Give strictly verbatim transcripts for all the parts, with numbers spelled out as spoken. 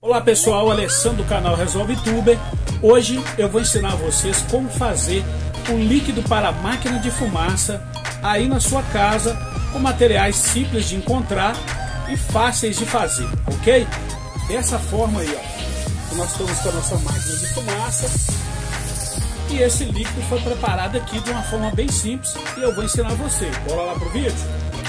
Olá pessoal, Alessandro do canal Resolve Tuber. Hoje eu vou ensinar vocês como fazer um líquido para máquina de fumaça aí na sua casa, com materiais simples de encontrar e fáceis de fazer, ok? Dessa forma aí, ó, nós estamos com a nossa máquina de fumaça e esse líquido foi preparado aqui de uma forma bem simples e eu vou ensinar você. Bora lá pro vídeo?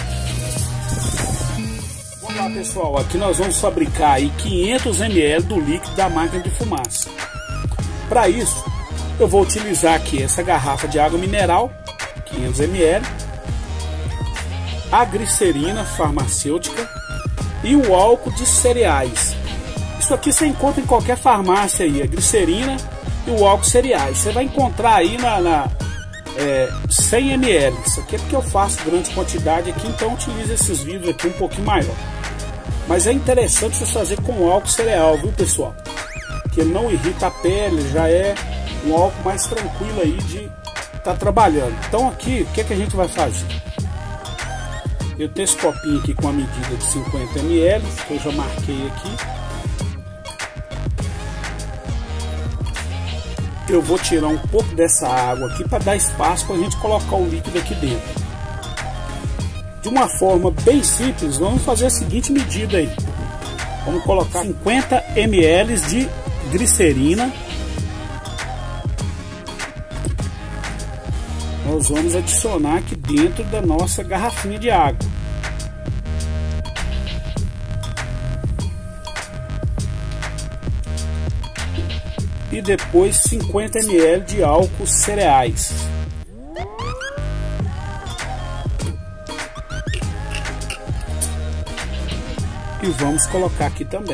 Vamos lá pessoal, aqui nós vamos fabricar aí quinhentos mililitros do líquido da máquina de fumaça. Para isso eu vou utilizar aqui essa garrafa de água mineral, quinhentos mililitros, a glicerina farmacêutica e o álcool de cereais. Isso aqui você encontra em qualquer farmácia aí, a glicerina e o álcool de cereais. Você vai encontrar aí na, na é, cem mililitros. Isso aqui é porque eu faço grande quantidade aqui, então eu utilizo esses vidros aqui um pouquinho maior. Mas é interessante você fazer com álcool cereal, viu pessoal? Que ele não irrita a pele, já é um álcool mais tranquilo aí de estar trabalhando. Então aqui, o que, é que a gente vai fazer? Eu tenho esse copinho aqui com a medida de cinquenta mililitros, que eu já marquei aqui. Eu vou tirar um pouco dessa água aqui para dar espaço para a gente colocar o líquido aqui dentro. De uma forma bem simples, vamos fazer a seguinte medida aí. Vamos colocar cinquenta mililitros de glicerina. Nós vamos adicionar aqui dentro da nossa garrafinha de água. E depois cinquenta mililitros de álcool cereais. E vamos colocar aqui também.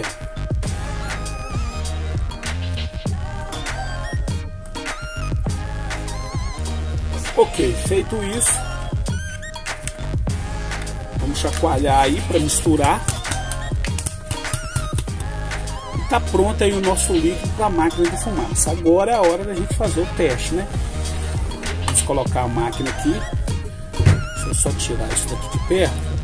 Ok, feito isso, vamos chacoalhar aí para misturar. E tá pronto aí o nosso líquido para a máquina de fumaça. Agora é a hora da gente fazer o teste, né? Vamos colocar a máquina aqui. Deixa eu só tirar isso daqui de perto.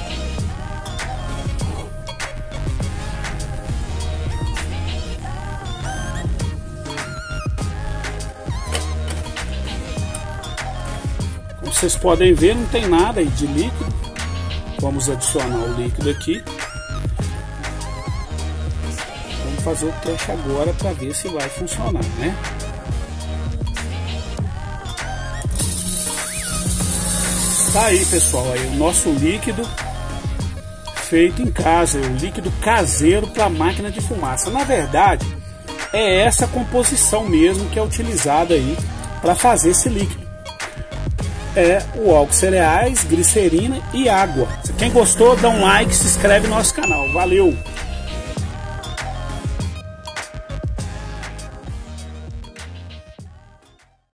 Vocês podem ver, não tem nada aí de líquido. Vamos adicionar o líquido aqui. Vamos fazer o teste agora para ver se vai funcionar, né? Tá aí pessoal, aí o nosso líquido feito em casa, o líquido caseiro para máquina de fumaça. Na verdade, é essa composição mesmo que é utilizada aí para fazer esse líquido. É o álcool cereais, glicerina e água. Quem gostou, dá um like, se inscreve no nosso canal. Valeu!